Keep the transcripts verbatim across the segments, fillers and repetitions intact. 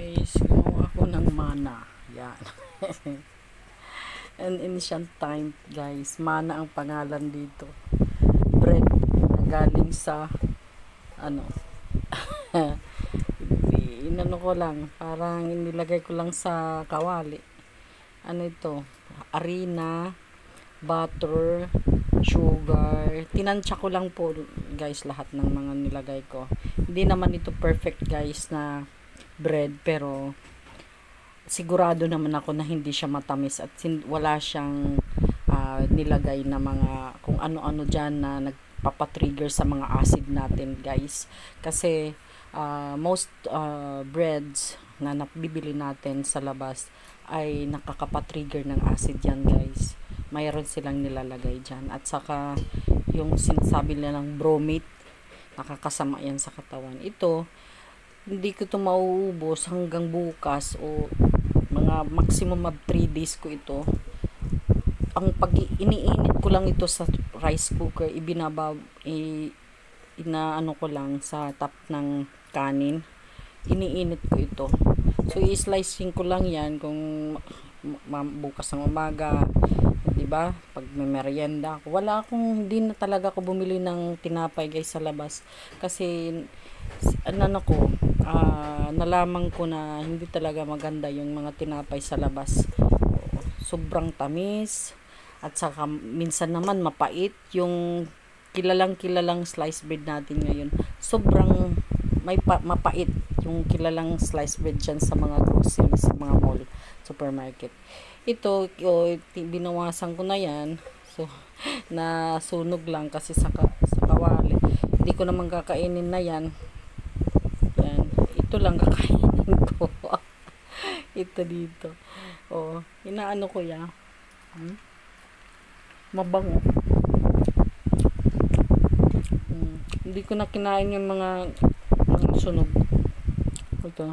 guys, gumawa ako ng mana. Yan. And ancient time guys, mana ang pangalan dito. Bread na galing sa ano inano ko lang, parang inilagay ko lang sa kawali. Ano ito? Harina, butter, sugar. Tinansya ko lang po guys lahat ng mga nilagay ko. Hindi naman ito perfect guys na bread, pero sigurado naman ako na hindi siya matamis at wala siyang uh, nilagay na mga kung ano-ano dyan na nagpapatrigger sa mga acid natin guys. Kasi uh, most uh, breads na nabibili natin sa labas ay nakakapatrigger ng acid yan guys. Mayroon silang nilalagay dyan. At saka yung sinasabi nilang bromate, nakakasama yan sa katawan. Ito, hindi ko ito mauubos hanggang bukas o mga maximum of three days ko ito. Ang pag iniinit ko lang ito sa rice cooker, ibinaba, i, inaano ko lang sa top ng kanin. Iniinit ko ito. So, i-slicing ko lang yan kung bukas ng umaga, diba? Pag may merienda ako. Wala akong, hindi na talaga ako bumili ng tinapay guys sa labas. Kasi, ano ko, uh, nalaman ko na hindi talaga maganda yung mga tinapay sa labas. Sobrang tamis. At saka, minsan naman mapait. Yung kilalang kilalang sliced bread natin ngayon. Sobrang may pa, mapait yung kilalang sliced bread dyan sa mga groceries, sa mga mall, supermarket. Ito, oh, binawasan ko na yan. So, nasunog lang kasi sa, sa kawali. Hindi ko naman kakainin na yan. Yan. Ito lang kakainin ko. Ito dito. Oh, inaano ko yan. Hmm? Mabango. Hmm. Hindi ko na kinain yung mga mga sunog. Ito.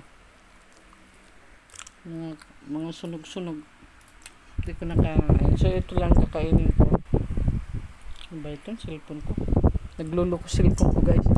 Mga, mga sunog-sunog. Hindi ko nakain. So, ito lang kakainin ko. Ano ba ito? Cellphone ko. Nagluloko cellphone ko, guys.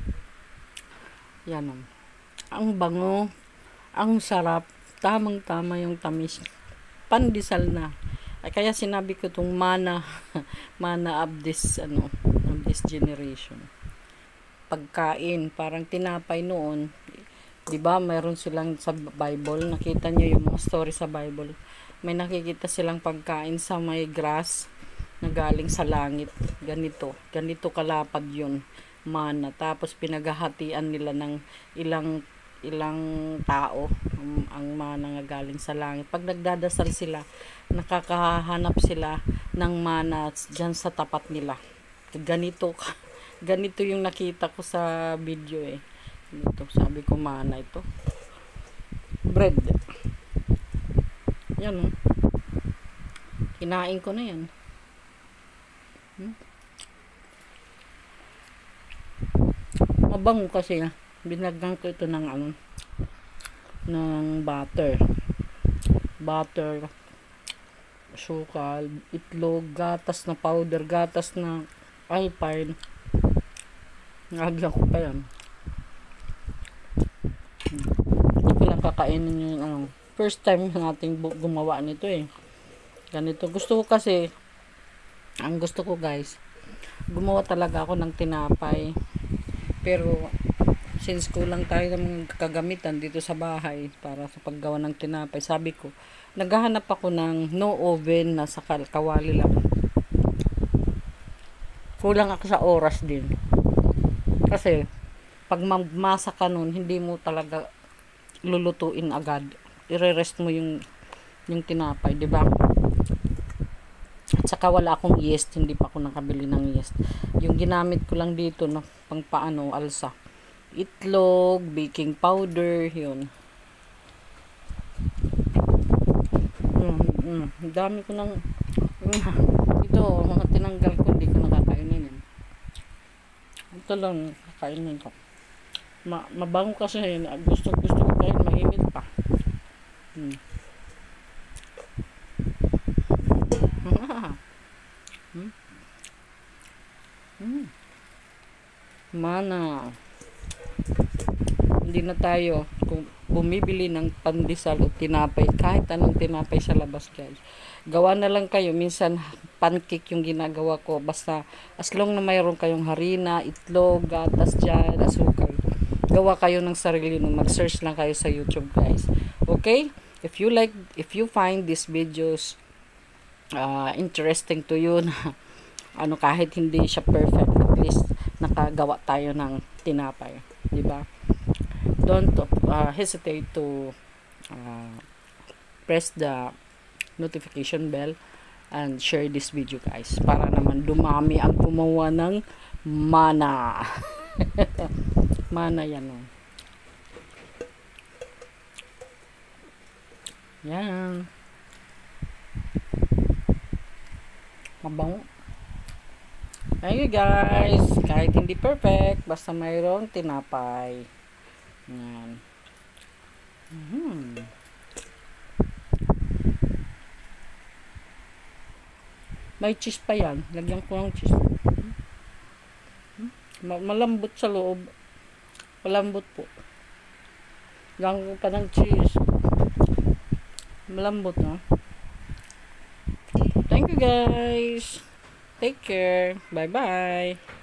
Yan ang. Ang bango. Ang sarap. Tamang-tama yung tamis. Pandesal na. Ay, kaya sinabi ko itong mana. Mana of this, ano, of this generation. Pagkain. Parang tinapay noon. Diba? Mayroon silang sa Bible. Nakita nyo yung mga story sa Bible. May nakikita silang pagkain sa may grass na galing sa langit. Ganito. Ganito kalapad yun. Mana. Tapos pinaghahatian nila ng ilang ilang tao ang, ang mana nga galing sa langit. Pag nagdadasal sila, nakakahanap sila ng mana dyan sa tapat nila. Ganito. Ganito yung nakita ko sa video eh. Ganito. Sabi ko mana ito. Bread. Yan oh. Kinain ko na yan. Hmm? Mabango kasi ah. Binagyan ko ito ng ano, ng butter. Butter, sukal, itlog, gatas na powder, gatas na Alpine. Nagagyan ko pa yan. Hmm. Hindi ko lang kakainin yung ano. First time nating gumawa nito eh. Ganito. Gusto ko kasi, ang gusto ko guys, gumawa talaga ako ng tinapay. Pero, since kulang tayo ng kagamitan dito sa bahay para sa paggawa ng tinapay, sabi ko, naghahanap ako ng no oven na sa kawali lang. Kulang ako sa oras din. Kasi, pag mamasa ka nun, hindi mo talaga lulutuin agad. I-rest mo yung yung tinapay, di ba? At saka wala akong yeast, hindi pa ako nakabili ng yeast. Yung ginamit ko lang dito na pang paano, alsa. Itlog, baking powder, yun. Mm, mm, dami ko ng mm, ito, mga tinanggal ko, hindi ko nakakainin yan. Ito lang, kakainin ko. Ma mabango kasi, gusto gusto ko kahit mainit pa. Hmm. hmm. Hmm. Mana. Hindi na tayo kung bumibili ng pandesal o tinapay, kahit anong tinapay sa labas guys, gawa na lang kayo. Minsan pancake yung ginagawa ko, basta as long na mayroon kayong harina, itlog, gatas dyan, asukal, gawa kayo ng sarili nyo. Mag-search lang kayo sa YouTube guys. Okay, if you like, if you find these videos uh, interesting to you, na ano, kahit hindi siya perfect, at least nakagawa tayo ng tinapay, di ba? Don't uh, hesitate to uh, press the notification bell and share this video guys, para naman dumami ang gumawa ng mana. Mana yan oh. Yan. Mabango. Thank you guys. Kahit hindi perfect, basta mayroong tinapay. Yan. Mm-hmm. May cheese pa yan. Lagyan ko ng cheese. Malambot sa loob. Malambot po. Lagyan ko pa ng cheese. Malambot na. Thank you guys. Take care. Bye bye.